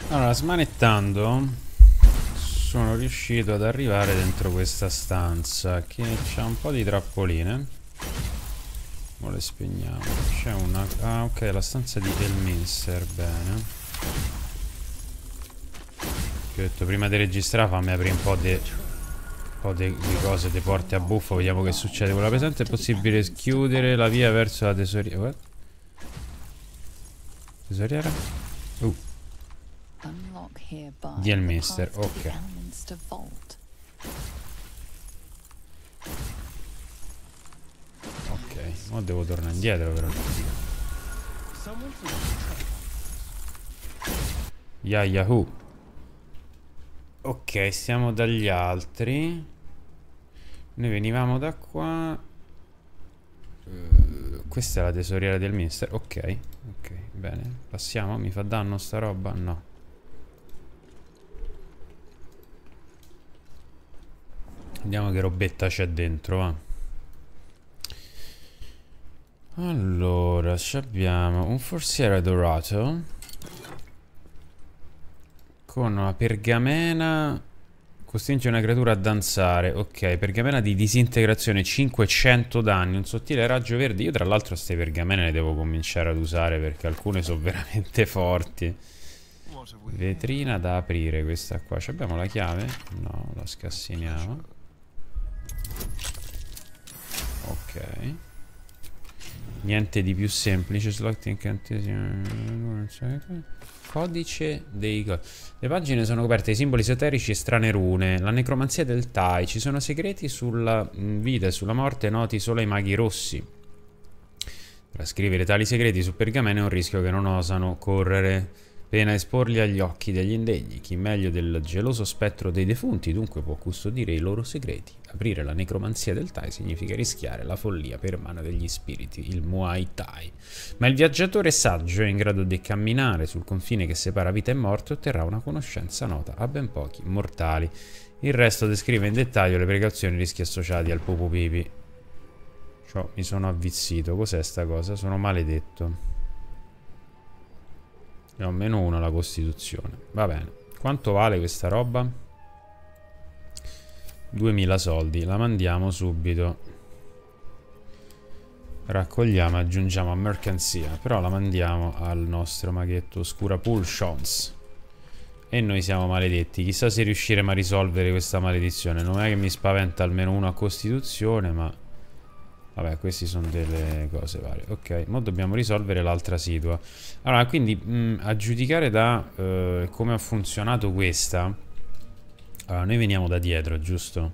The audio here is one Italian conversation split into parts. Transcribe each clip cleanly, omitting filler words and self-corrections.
Allora, smanettando, sono riuscito ad arrivare dentro questa stanza che c'ha un po' di trappoline. Ora le spegniamo. C'è una... Ah, ok, la stanza di Elminster, bene. Ti ho detto, prima di registrare fammi aprire un po' di cose, di porte a buffo, vediamo che succede. Con la pesante è possibile chiudere la via verso la tesoriera. What? Tesoriera? Di Elminster, ok. Ok, ora devo tornare indietro però. Yahoo. Ok, stiamo dagli altri. Noi venivamo da qua. Questa è la tesoriera del Minster. Ok, ok, bene. Passiamo. Mi fa danno sta roba? No. Vediamo che robetta c'è dentro, va. Allora, abbiamo un forziere dorato con una pergamena. Costringe una creatura a danzare. Ok, pergamena di disintegrazione, 500 danni, un sottile raggio verde. Io tra l'altro queste pergamene le devo cominciare ad usare perché alcune sono veramente forti. Vetrina da aprire, questa qua. Abbiamo la chiave? No, la scassiniamo. Ok. Niente di più semplice. Select incantesimo. Codice dei... Le pagine sono coperte di simboli esoterici e strane rune. La necromanzia del Tai. Ci sono segreti sulla vita e sulla morte noti solo ai maghi rossi. Trascrivere tali segreti su pergamene è un rischio che non osano correre, pena esporli agli occhi degli indegni. Chi meglio del geloso spettro dei defunti dunque può custodire i loro segreti. Aprire la necromanzia del Tai significa rischiare la follia per mano degli spiriti, il Muay Thai. Ma il viaggiatore saggio è in grado di camminare sul confine che separa vita e morte e otterrà una conoscenza nota a ben pochi mortali. Il resto descrive in dettaglio le precauzioni e i rischi associati al Pupu Pipi. Ciò, mi sono avvizzito. Cos'è sta cosa? Sono maledetto. Ne ho meno uno alla costituzione. Va bene. Quanto vale questa roba? 2000 soldi. La mandiamo subito. Raccogliamo e aggiungiamo a mercanzia. Però la mandiamo al nostro maghetto Oscura Pulsions. E noi siamo maledetti. Chissà se riusciremo a risolvere questa maledizione. Non è che mi spaventa almeno uno a costituzione, ma... Vabbè, questi sono delle cose varie. Ok, ora dobbiamo risolvere l'altra situa. Allora, quindi, a giudicare da come ha funzionato questa... Allora, noi veniamo da dietro, giusto?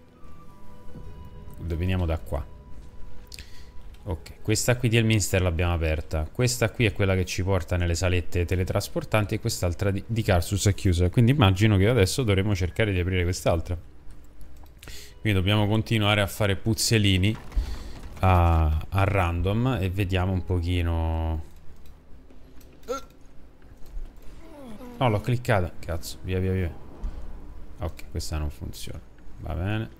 Veniamo da qua. Ok, questa qui di Elminster l'abbiamo aperta. Questa qui è quella che ci porta nelle salette teletrasportanti e quest'altra di Karsus è chiusa. Quindi immagino che adesso dovremo cercare di aprire quest'altra. Quindi dobbiamo continuare a fare puzzolini a random e vediamo un pochino. No, l'ho cliccata. Cazzo, via via via. Ok, questa non funziona. Va bene.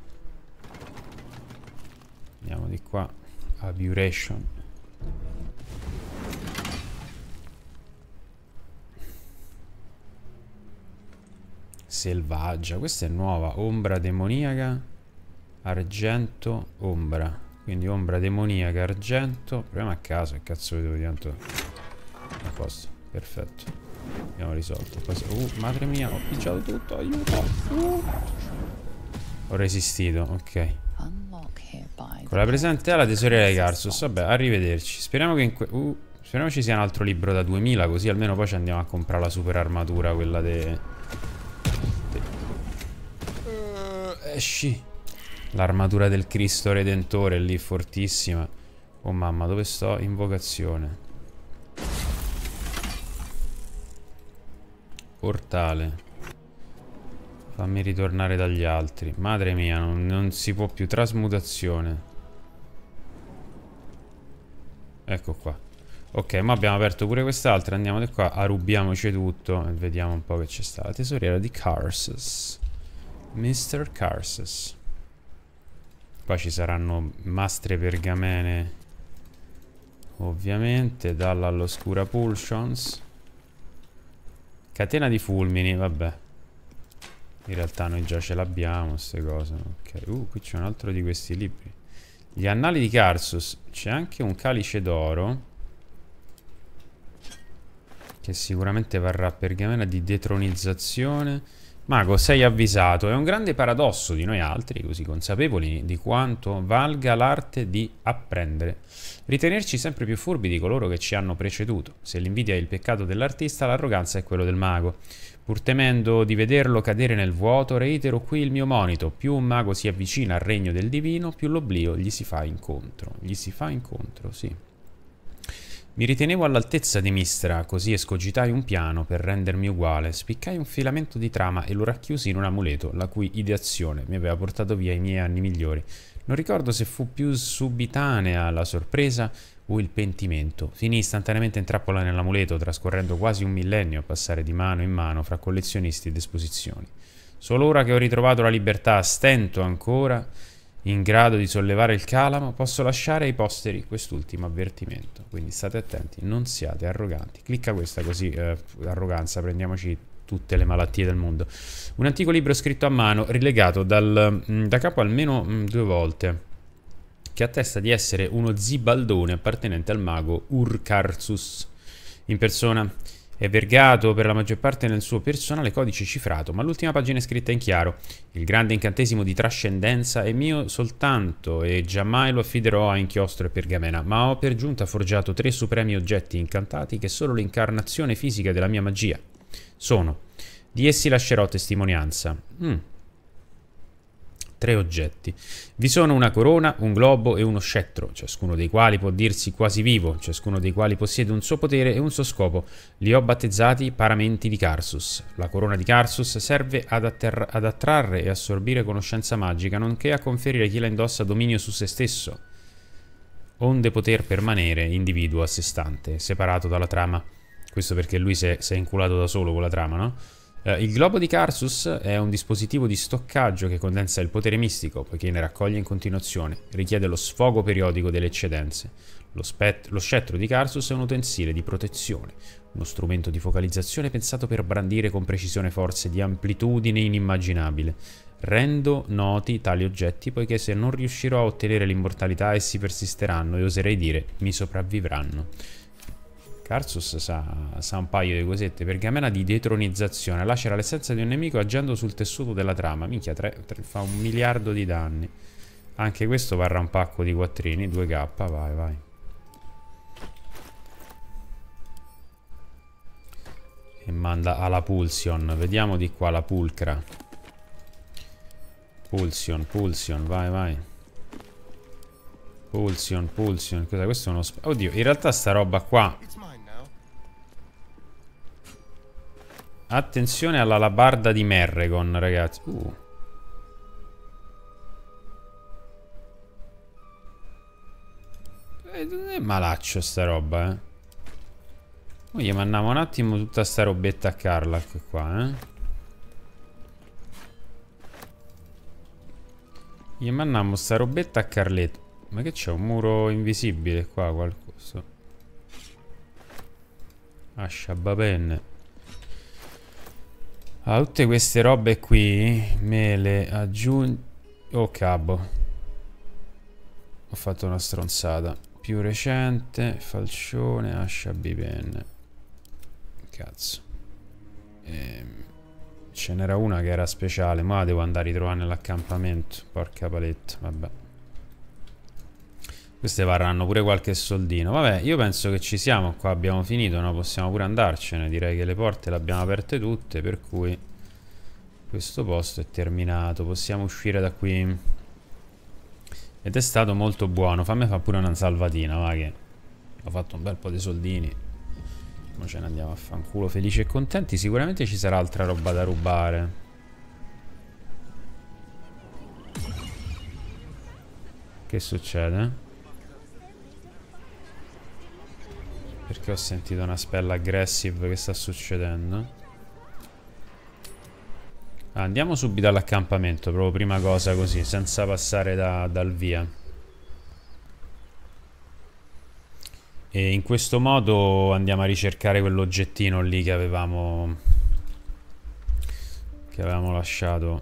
Andiamo di qua. Aburation. Selvaggia. Questa è nuova. Ombra demoniaca. Argento. Ombra. Quindi ombra demoniaca, argento. Proviamo a caso, che cazzo vedo di tanto. A posto, perfetto. Abbiamo risolto. Madre mia, ho pigiato tutto, aiuto. Ho resistito, ok. Con la presente alla tesoriera di Karsus. Vabbè, arrivederci. Speriamo che speriamo ci sia un altro libro da 2000, così almeno poi ci andiamo a comprare la super armatura, quella esci. L'armatura del Cristo Redentore lì, fortissima. Oh mamma, dove sto? Invocazione. Portale. Fammi ritornare dagli altri. Madre mia, non si può più. Trasmutazione. Ecco qua. Ok, ma abbiamo aperto pure quest'altra. Andiamo di qua, arrubiamoci tutto e vediamo un po' che c'è sta. La tesoriera di Karsus. Mr. Karsus. Qua ci saranno mastre pergamene, ovviamente, dalla all'oscura Pulsions. Catena di fulmini, vabbè. In realtà noi già ce l'abbiamo, queste cose. Ok, qui c'è un altro di questi libri. Gli annali di Karsus. C'è anche un calice d'oro, che sicuramente varrà a pergamena di detronizzazione. Mago, sei avvisato. È un grande paradosso di noi altri, così consapevoli di quanto valga l'arte di apprendere. Ritenerci sempre più furbi di coloro che ci hanno preceduto. Se l'invidia è il peccato dell'artista, l'arroganza è quello del mago. Pur temendo di vederlo cadere nel vuoto, reitero qui il mio monito. Più un mago si avvicina al regno del divino, più l'oblio gli si fa incontro. Gli si fa incontro, sì. Mi ritenevo all'altezza di Mistra, così escogitai un piano per rendermi uguale. Spiccai un filamento di trama e lo racchiusi in un amuleto, la cui ideazione mi aveva portato via i miei anni migliori. Non ricordo se fu più subitanea la sorpresa o il pentimento. Finii istantaneamente in trappola nell'amuleto, trascorrendo quasi un millennio a passare di mano in mano fra collezionisti ed esposizioni. Solo ora che ho ritrovato la libertà, stento ancora, in grado di sollevare il calamo, posso lasciare ai posteri quest'ultimo avvertimento. Quindi state attenti, non siate arroganti. Clicca questa così, arroganza, prendiamoci tutte le malattie del mondo. Un antico libro scritto a mano, rilegato da capo almeno 2 volte, che attesta di essere uno zibaldone appartenente al mago Urkarsus in persona. È vergato per la maggior parte nel suo personale codice cifrato, ma l'ultima pagina è scritta in chiaro. Il grande incantesimo di trascendenza è mio soltanto e giammai lo affiderò a inchiostro e pergamena, ma ho per giunta forgiato 3 supremi oggetti incantati che solo l'incarnazione fisica della mia magia sono. Di essi lascerò testimonianza. 3 oggetti. Vi sono una corona, un globo e uno scettro, ciascuno dei quali può dirsi quasi vivo, ciascuno dei quali possiede un suo potere e un suo scopo. Li ho battezzati paramenti di Karsus. La corona di Karsus serve ad attrarre e assorbire conoscenza magica, nonché a conferire a chi la indossa dominio su se stesso, onde poter permanere individuo a sé stante, separato dalla trama. Questo perché lui si è inculato da solo con la trama, no? Il globo di Karsus è un dispositivo di stoccaggio che condensa il potere mistico, poiché ne raccoglie in continuazione. Richiede lo sfogo periodico delle eccedenze. Lo scettro di Karsus è un utensile di protezione, uno strumento di focalizzazione pensato per brandire con precisione forze di amplitudine inimmaginabile. Rendo noti tali oggetti, poiché se non riuscirò a ottenere l'immortalità, essi persisteranno e oserei dire mi sopravvivranno. Karsus sa un paio di cosette. Pergamena di detronizzazione. Lacera l'essenza di un nemico agendo sul tessuto della trama. Minchia, fa 1 miliardo di danni. Anche questo varrà un pacco di quattrini. 2k, vai, vai. E manda alla Pulsion. Vediamo di qua la pulcra. Pulsion, vai, vai. Pulsion. Cos'è? Questo è uno... Oddio, in realtà sta roba qua... Attenzione all'alabarda di Merregon, ragazzi. Non è malaccio sta roba, Poi gli mandiamo un attimo tutta sta robetta a Karlach qua, Gli mandiamo sta robetta a Carletto. Ma che c'è? Un muro invisibile qua, qualcosa. Ascia penne. Tutte queste robe qui me le aggiungo. Oh cabo, ho fatto una stronzata. Più recente, falcione, ascia bipenne. Cazzo. Ce n'era una che era speciale, ma la devo andare a ritrovare nell'accampamento. Porca paletta, vabbè. Queste varranno pure qualche soldino. Vabbè, io penso che ci siamo. Qua abbiamo finito, no? Possiamo pure andarcene. Direi che le porte le abbiamo aperte tutte, per cui questo posto è terminato. Possiamo uscire da qui. Ed è stato molto buono. Fammi fare pure una salvatina, va, che ho fatto un bel po' di soldini. Ora ce ne andiamo a fanculo felici e contenti. Sicuramente ci sarà altra roba da rubare. Che succede? Perché ho sentito una spell aggressive. Che sta succedendo? Andiamo subito all'accampamento, proprio prima cosa così, senza passare dal via. E in questo modo andiamo a ricercare quell'oggettino lì che avevamo che avevamo lasciato.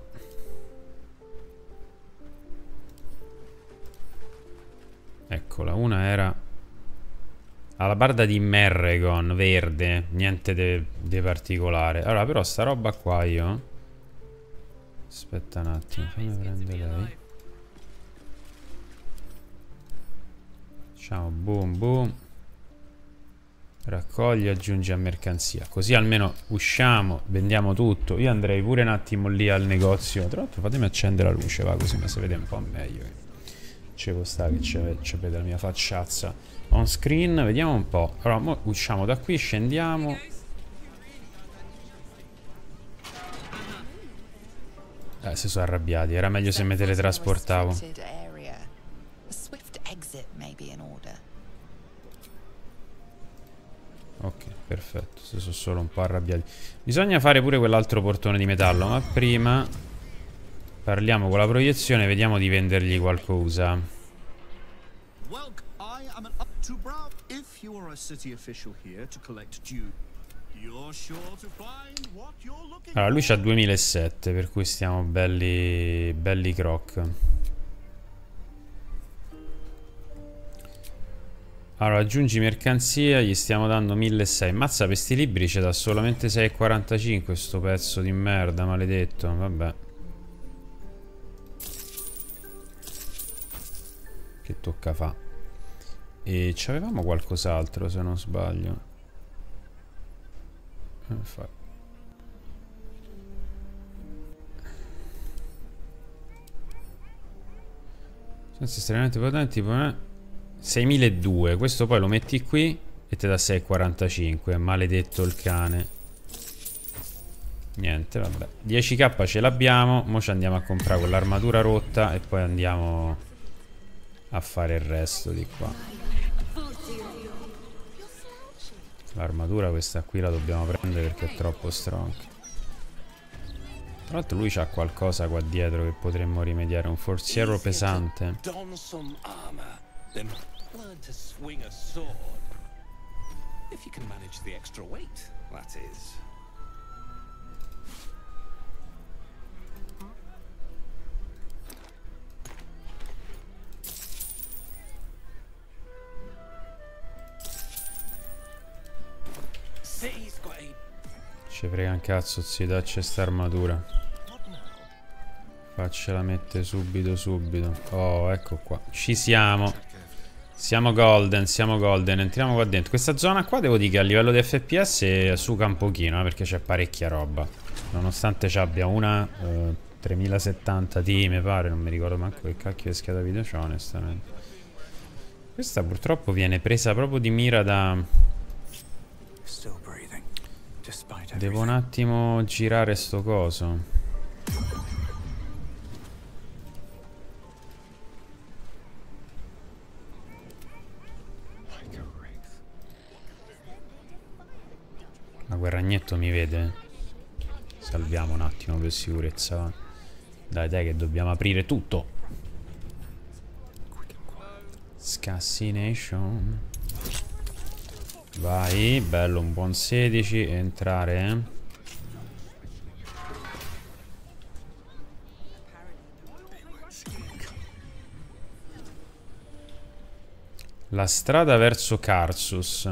Eccola, una era alabarda di Merregon, verde, niente di particolare. Allora, però sta roba qua io... Aspetta un attimo, fammi prendere lei. Facciamo boom boom. Raccogli, aggiungi a mercanzia. Così almeno usciamo, vendiamo tutto. Io andrei pure un attimo lì al negozio. Tra l'altro fatemi accendere la luce, va, così mi si vede un po' meglio. Ci può stare che vede la mia facciazza on screen. Vediamo un po'. Allora, mo usciamo da qui, scendiamo. Si sono arrabbiati. Era meglio se mi teletrasportavo. Ok, perfetto. Se sono solo un po' arrabbiati. Bisogna fare pure quell'altro portone di metallo. Ma prima parliamo con la proiezione e vediamo di vendergli qualcosa. Allora, lui c'ha 2007, per cui stiamo belli croc. Allora, aggiungi mercanzia, gli stiamo dando 1600. Mazza, per sti libri ci dà solamente 6,45 sto pezzo di merda, maledetto. Vabbè. Che tocca fa. E c'avevamo qualcos'altro, se non sbaglio. Senza estremamente potenti, 6.200. Questo poi lo metti qui e ti dà 6,45. Maledetto il cane. Niente, vabbè. 10k ce l'abbiamo. Mo' ci andiamo a comprare quell'armatura rotta e poi andiamo a fare il resto di qua. L'armatura questa qui la dobbiamo prendere perché è troppo strong. Tra l'altro lui c'ha qualcosa qua dietro che potremmo rimediare. Un forziero pesante. Ci frega un cazzo, zio, dacci sta armatura. Faccela mettere subito. Oh, ecco qua. Ci siamo. Siamo golden. Entriamo qua dentro. Questa zona qua devo dire che a livello di FPS suca un pochino, perché c'è parecchia roba. Nonostante ci abbia una 3070 Ti, mi pare. Non mi ricordo manco che cacchio di scheda video c'ho, onestamente. Questa purtroppo viene presa proprio di mira da... Devo un attimo girare sto coso. Ma quel ragnetto mi vede? Salviamo un attimo per sicurezza. Dai, che dobbiamo aprire tutto. Scassination. Vai, bello, un buon 16. Entrare. La strada verso Karsus.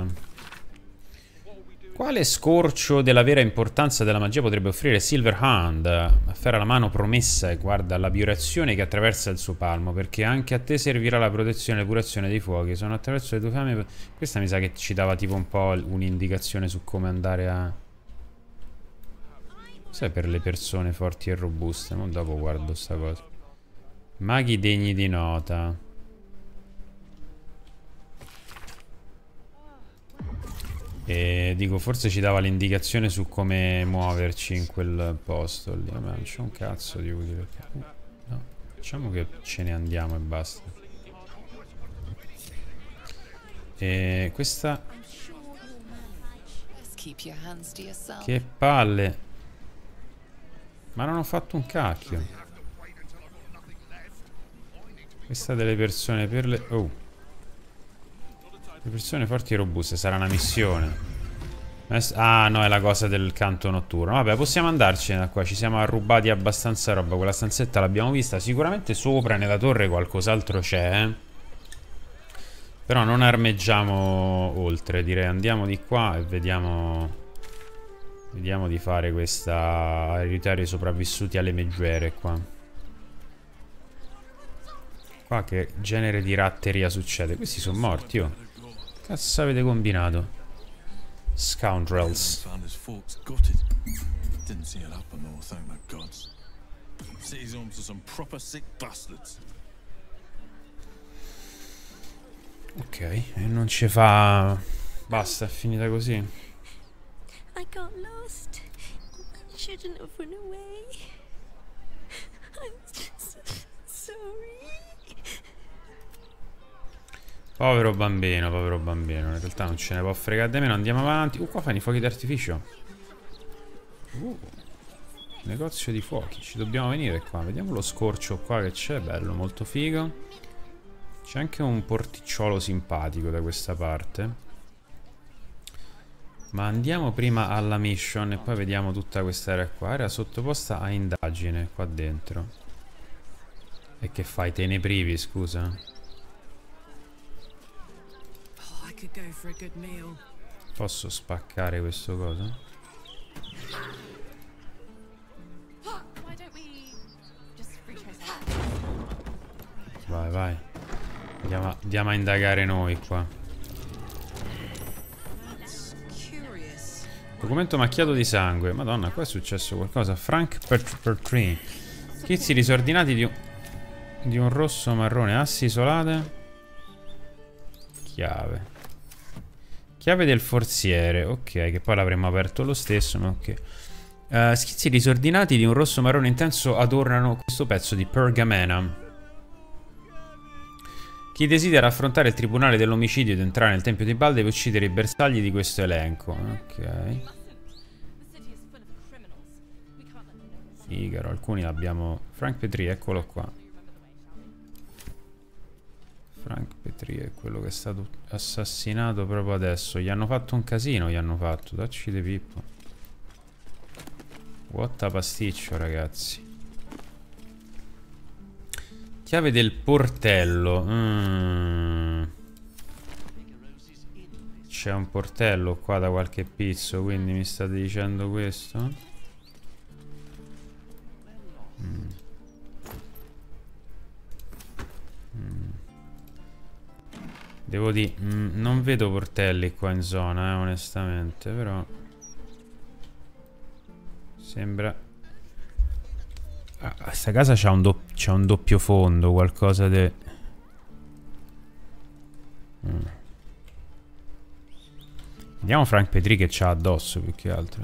Quale scorcio della vera importanza della magia potrebbe offrire Silverhand? Afferra la mano promessa e guarda la vibrazione che attraversa il suo palmo, perché anche a te servirà la protezione e l'epurazione dei fuochi. Sono attraverso le tue fiamme. Questa mi sa che ci dava tipo un po' un'indicazione su come andare a... Sai, per le persone forti e robuste. Ma dopo guardo sta cosa. Maghi degni di nota. E dico, forse ci dava l'indicazione su come muoverci in quel posto lì. Vabbè, non c'è un cazzo di utile. No, facciamo che ce ne andiamo e basta. E questa... Che palle. Ma non ho fatto un cacchio. Questa delle persone per le... Oh. Le persone forti e robuste. Sarà una missione. Ah, no, è la cosa del canto notturno. Vabbè, possiamo andarcene da qua. Ci siamo arrubati abbastanza roba. Quella stanzetta l'abbiamo vista. Sicuramente sopra nella torre qualcos'altro c'è. Però non armeggiamo oltre. Direi andiamo di qua e vediamo. Vediamo di fare questa. Aiutare i sopravvissuti alle meggiere qua. Qua che genere di ratteria succede? Questi sono morti, oh. Cazzo avete combinato? Scoundrels. Ok, e non ci fa. Basta, è finita così. I got lost. I shouldn't have run away. I'm just sorry. Povero bambino, povero bambino. In realtà non ce ne può fregare di meno. Andiamo avanti. Qua fanno i fuochi d'artificio. Negozio di fuochi. Ci dobbiamo venire qua. Vediamo lo scorcio qua che c'è. Bello, molto figo. C'è anche un porticciolo simpatico da questa parte. Ma andiamo prima alla mission e poi vediamo tutta questa area qua. Era sottoposta a indagine qua dentro. E che fai? Te ne privi, scusa? Posso spaccare questo coso? Vai, vai. Andiamo a indagare noi qua. Documento macchiato di sangue. Madonna, qua è successo qualcosa. Frank Pertree. Schizzi disordinati di un rosso marrone. Assi isolate. Chiave. Chiave del forziere. Ok, che poi l'avremmo aperto lo stesso, ma ok. Schizzi disordinati di un rosso marrone intenso adornano questo pezzo di pergamena. Chi desidera affrontare il tribunale dell'omicidio ed entrare nel tempio di Baal deve uccidere i bersagli di questo elenco. Ok. Figaro, alcuni l'abbiamo. Frank Petrie, eccolo qua. Frank Petrie è quello che è stato assassinato proprio adesso. Gli hanno fatto un casino, gli hanno fatto. Dacci de pippo. What pasticcio, ragazzi. Chiave del portello. C'è un portello qua da qualche pizzo, quindi mi state dicendo questo? Devo dire, non vedo portelli qua in zona, onestamente, però sembra. Sta casa c'ha un doppio fondo, qualcosa de. Vediamo Frank Petrie che c'ha addosso più che altro.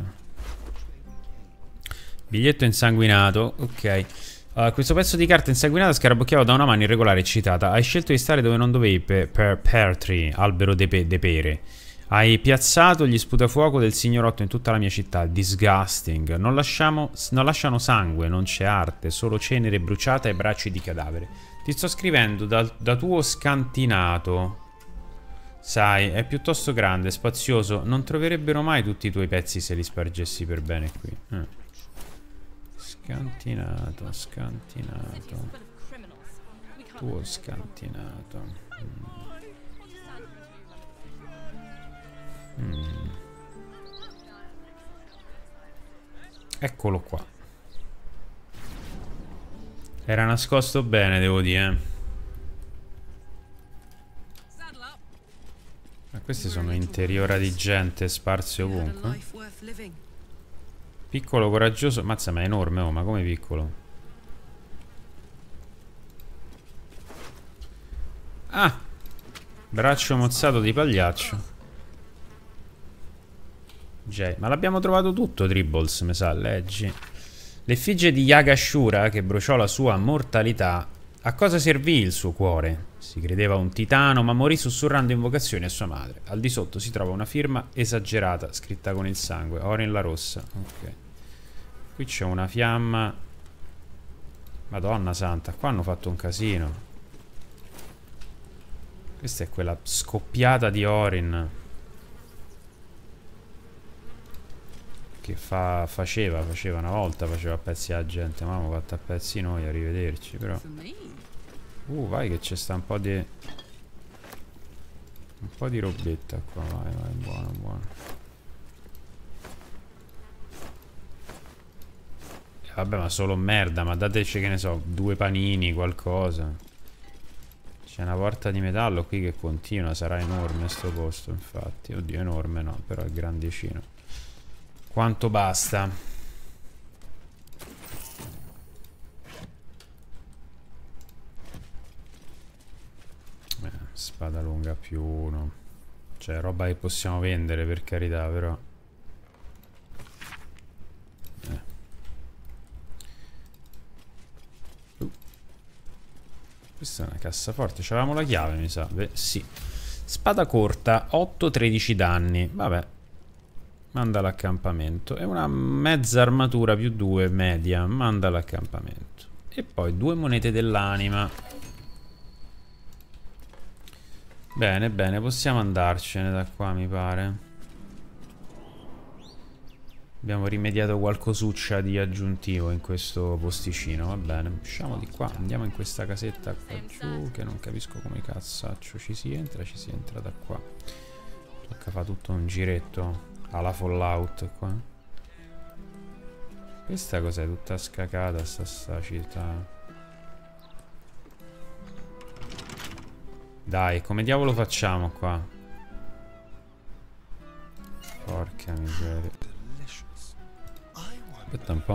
Biglietto insanguinato, ok. Questo pezzo di carta insanguinata scarabocchiava da una mano irregolare e citata. Hai scelto di stare dove non dovevi per Pear Tree, albero de pere. Hai piazzato gli sputafuoco del signorotto in tutta la mia città. Disgusting. Non lasciano sangue, non c'è arte, solo cenere bruciata e bracci di cadavere. Ti sto scrivendo da tuo scantinato. Sai, è piuttosto grande, spazioso. Non troverebbero mai tutti i tuoi pezzi se li spargessi per bene qui. Scantinato, scantinato. Tuo scantinato. Eccolo qua. Era nascosto bene, devo dire. Ma questi sono interiora di gente sparsi ovunque. Piccolo, coraggioso. Mazza, ma è enorme, oh, ma come piccolo? Ah! Braccio mozzato di pagliaccio. Ma l'abbiamo trovato tutto, Tribbles, mi sa, leggi. L'effigie di Yagashura, che bruciò la sua mortalità. A cosa servì il suo cuore? Si credeva un titano, ma morì sussurrando invocazioni a sua madre. Al di sotto si trova una firma esagerata, scritta con il sangue. Orin la rossa. Ok. Qui c'è una fiamma. Madonna santa, qua hanno fatto un casino. Questa è quella scoppiata di Orin. faceva una volta, faceva a pezzi la gente, ma abbiamo fatto a pezzi noi, arrivederci, però. Vai che c'è sta un po' di robetta qua, vai, buono, buono. Vabbè, ma solo merda, ma dateci, che ne so, 2 panini, qualcosa. C'è una porta di metallo qui che continua, sarà enorme sto posto, infatti. Oddio, enorme no, però è grandicino. Quanto basta? Spada lunga più 1. Cioè, roba che possiamo vendere, per carità, però. Questa è una cassaforte. C'avevamo la chiave, mi sa. Beh, sì. Spada corta, 8-13 danni. Vabbè. Manda all'accampamento. E una mezza armatura più 2 media. Manda all'accampamento. E poi 2 monete dell'anima. Bene, bene. Possiamo andarcene da qua, mi pare. Abbiamo rimediato qualcosuccia di aggiuntivo in questo posticino. Va bene, usciamo di qua. Andiamo in questa casetta qua giù, che non capisco come cazzaccio ci si entra da qua. Tocca fare tutto un giretto alla Fallout qua. Questa cos'è? Tutta scacata sta città. Dai, come diavolo facciamo qua? Porca miseria. Aspetta un po'.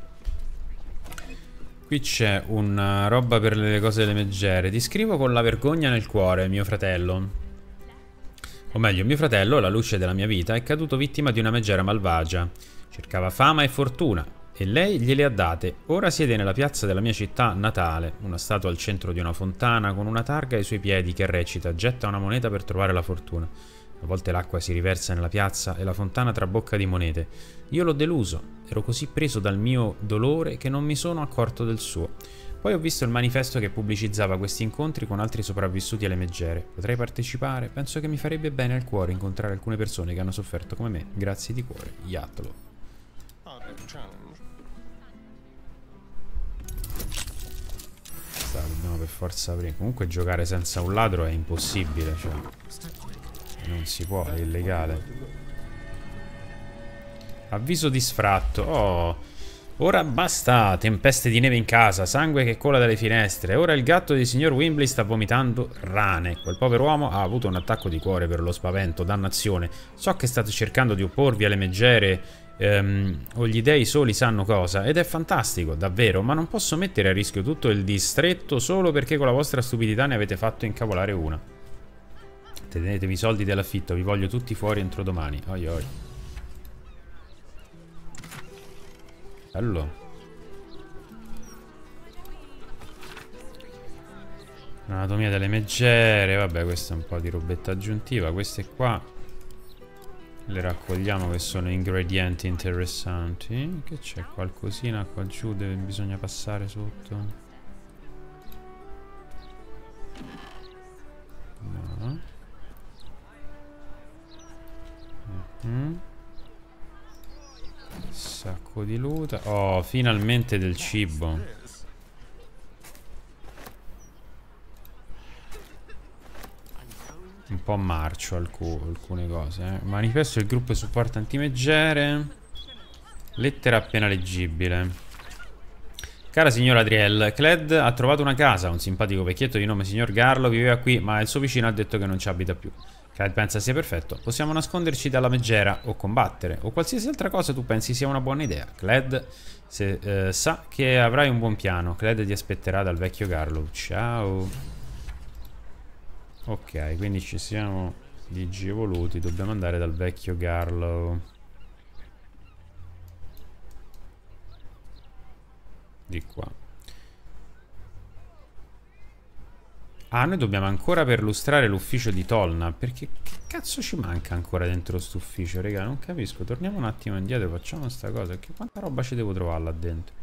Qui c'è una roba per le cose delle meggere. Ti scrivo con la vergogna nel cuore, mio fratello. O meglio, mio fratello, la luce della mia vita, è caduto vittima di una meggera malvagia. Cercava fama e fortuna, e lei gliele ha date. Ora siede nella piazza della mia città natale, una statua al centro di una fontana con una targa ai suoi piedi che recita: getta una moneta per trovare la fortuna. A volte l'acqua si riversa nella piazza e la fontana trabocca di monete. Io l'ho deluso, ero così preso dal mio dolore che non mi sono accorto del suo. Poi ho visto il manifesto che pubblicizzava questi incontri con altri sopravvissuti alle meggere. Potrei partecipare? Penso che mi farebbe bene al cuore incontrare alcune persone che hanno sofferto come me. Grazie di cuore, Yatlo. Dobbiamo per forza aprire. Comunque giocare senza un ladro è impossibile, cioè. Non si può, è illegale. Avviso di sfratto. Oh, ora basta. Tempeste di neve in casa, sangue che cola dalle finestre. Ora il gatto del signor Wimbley sta vomitando rane. Quel povero uomo ha avuto un attacco di cuore per lo spavento. Dannazione. So che state cercando di opporvi alle meggere, o gli dei soli sanno cosa, ed è fantastico, davvero, ma non posso mettere a rischio tutto il distretto solo perché con la vostra stupidità ne avete fatto incavolare una. Tenetevi i soldi dell'affitto, vi voglio tutti fuori entro domani. Oi oi. Bello. Anatomia delle meggere. Vabbè, questa è un po' di robetta aggiuntiva. Queste qua le raccogliamo, che sono ingredienti interessanti. Che c'è qualcosina qua giù dove bisogna passare sotto? No. Sacco di loot. Oh, finalmente del cibo. Un po' marcio alcune cose, Manifesto del gruppo supporto antimeggere. Lettera appena leggibile. Cara signora Adriel, Cled ha trovato una casa. Un simpatico vecchietto di nome signor Garlo viveva qui, ma il suo vicino ha detto che non ci abita più. Clyde pensa sia perfetto. Possiamo nasconderci dalla meggera o combattere, o qualsiasi altra cosa tu pensi sia una buona idea. Clyde sa che avrai un buon piano. Clyde ti aspetterà dal vecchio Garlow. Ciao. Ok, quindi ci siamo digievoluti. Dobbiamo andare dal vecchio Garlow. Di qua. Ah, noi dobbiamo ancora perlustrare l'ufficio di Tolna. Perché che cazzo ci manca ancora dentro st'ufficio, raga? Non capisco. Torniamo un attimo indietro, facciamo sta cosa. Perché quanta roba ci devo trovare là dentro?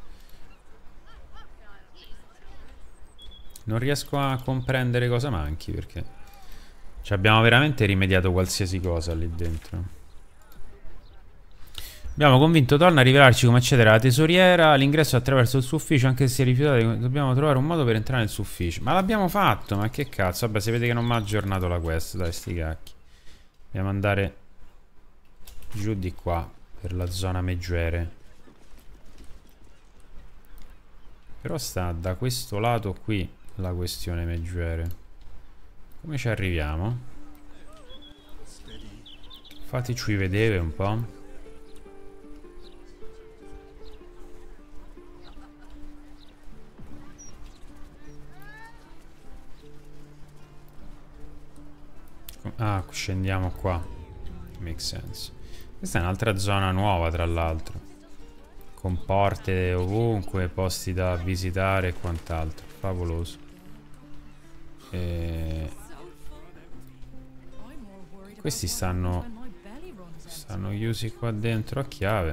Non riesco a comprendere cosa manchi, perché ci abbiamo veramente rimediato qualsiasi cosa lì dentro. Abbiamo convinto Thorn a rivelarci come accedere alla tesoriera. L'ingresso è attraverso il suo ufficio, anche se si è rifiutato. Dobbiamo trovare un modo per entrare nel suo ufficio. Ma l'abbiamo fatto, ma che cazzo. Vabbè, si vede che non mi ha aggiornato la quest. Dai, sti cacchi. Dobbiamo andare giù di qua, per la zona meggiere. Però sta da questo lato qui la questione meggiere. Come ci arriviamo? Fateci vedere un po'. Ah, scendiamo qua. Make sense. Questa è un'altra zona nuova, tra l'altro. Con porte ovunque, posti da visitare e quant'altro. Favoloso. Questi stanno chiusi qua dentro a chiave.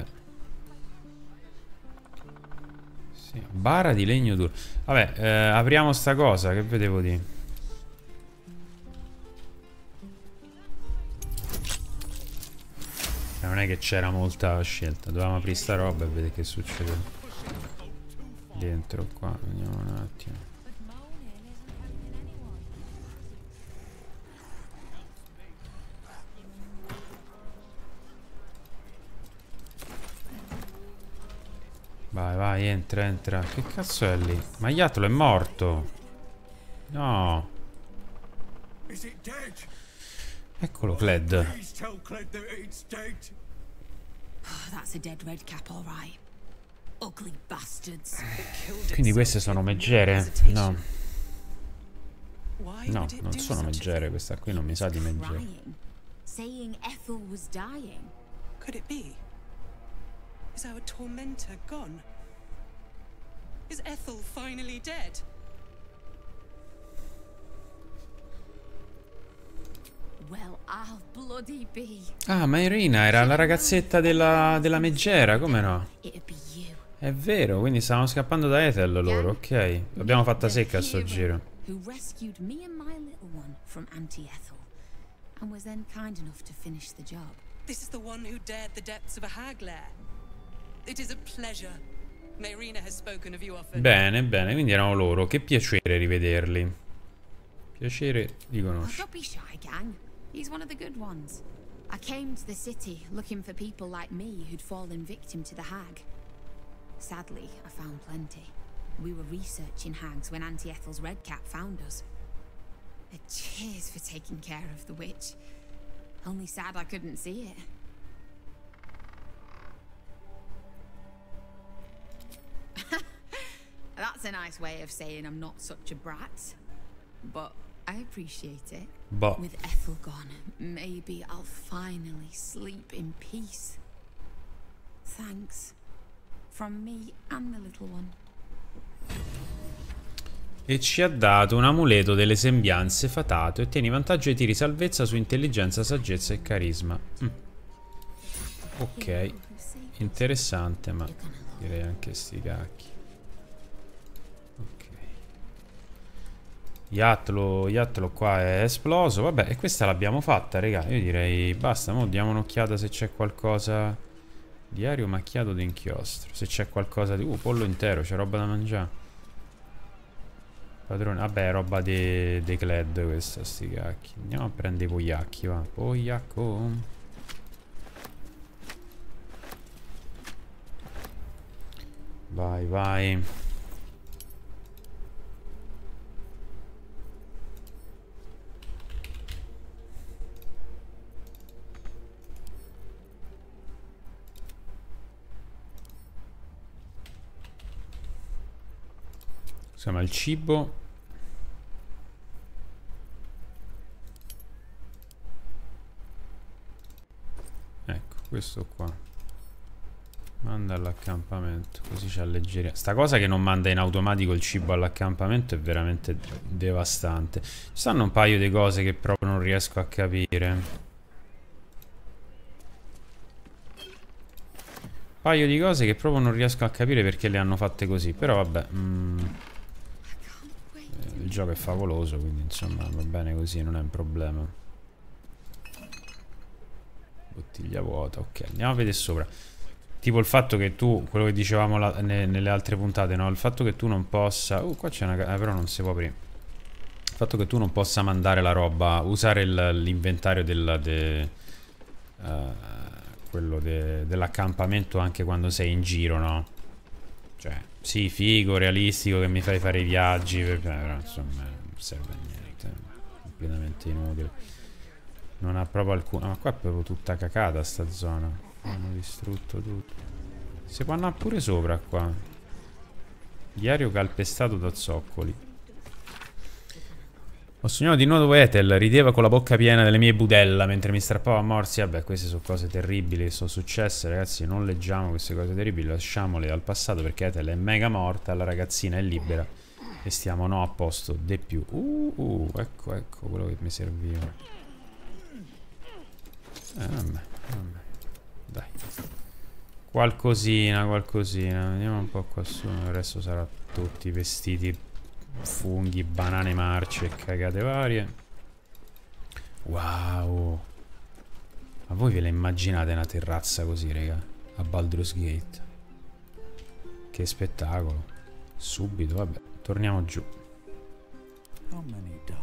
Sì, bara di legno duro. Vabbè, apriamo sta cosa, che vedevo di. Non è che c'era molta scelta. Dovevamo aprire sta roba e vedere che succede dentro qua. Vediamo un attimo. Vai, vai, entra, entra. Che cazzo è lì? Ma Iatlo è morto. No. Eccolo, Cled. That's a dead red cap, all right. Ugly bastards. Quindi queste sono meggere? No. No, non sono meggere. Questa qui non mi sa di meggere. Saying Ethel was dying. Could it be? Is our tormentor gone? Is Ethel finally dead? Well, I'll bloody be. Ah, ma Irina era la ragazzetta della meggera, come no? It'd be you. È vero, quindi stavano scappando da Ethel loro, ok. L'abbiamo fatta secca a sto giro. Who rescued me and my little one from Auntie Ethel, and was then kind enough to finish the job. This is the one who dared the depths of a hag lair. It is a pleasure. Mayrina has spoken of you often. Bene, bene, quindi erano loro. Che piacere rivederli. Piacere di conoscere. Don't be shy, gang. He's one of the good ones. I came to the city looking for people like me who'd fallen victim to the hag. Sadly, I found plenty. We were researching hags when Auntie Ethel's red cap found us. Cheers for taking care of the witch. Only sad I couldn't see it. That's a nice way of saying I'm not such a brat. But I appreciate it. But with Ethel gone, maybe I'll finally sleep in peace. Thanks. From me and the little one. E ci ha dato un amuleto delle sembianze fatato. E tieni vantaggio ai tiri salvezza su intelligenza, saggezza e carisma. Ok. Interessante, ma direi anche sti cacchi. Ok. Iatlo qua è esploso. Vabbè, e questa l'abbiamo fatta, raga. Io direi basta. Mo diamo un'occhiata se c'è qualcosa. Diario macchiato d'inchiostro. Se c'è qualcosa di... pollo intero, c'è roba da mangiare. Padrone, vabbè, roba dei Cled questa, sti cacchi. Andiamo a prendere i pogliacchi, va. Pogliacco. Vai, vai. Insomma, il cibo. Ecco, questo qua. Manda all'accampamento, così ci alleggeriamo. Sta cosa che non manda in automatico il cibo all'accampamento è veramente devastante. Ci stanno un paio di cose che proprio non riesco a capire. Un paio di cose che proprio non riesco a capire perché le hanno fatte così. Però vabbè, il gioco è favoloso, quindi insomma va bene così, non è un problema. Bottiglia vuota, ok, andiamo a vedere sopra. Tipo il fatto che tu, quello che dicevamo nelle altre puntate, no? Il fatto che tu non possa... qua c'è una... però non si può aprire. Il fatto che tu non possa mandare la roba, usare l'inventario quello dell'accampamento anche quando sei in giro, no? Cioè, sì, figo, realistico che mi fai fare i viaggi, però insomma non serve a niente, è completamente inutile. Non ha proprio alcuna... Ma qua è proprio tutta cacata sta zona. Hanno distrutto tutto. Si può andare pure sopra qua. Diario calpestato da zoccoli. Ho sognato di nuovo dove Ethel rideva con la bocca piena delle mie budella mentre mi strappava a morsi. Vabbè, queste sono cose terribili che sono successe, ragazzi. Non leggiamo queste cose terribili, lasciamole al passato perché Ethel è mega morta, la ragazzina è libera e stiamo no a posto de più. Ecco quello che mi serviva. Vabbè. Dai. Qualcosina. Vediamo un po' qua su. Il resto sarà tutti vestiti, funghi, banane marce e cagate varie. Wow. Ma voi ve la immaginate una terrazza così, raga? A Baldur's Gate? Che spettacolo. Subito, vabbè. Torniamo giù. How many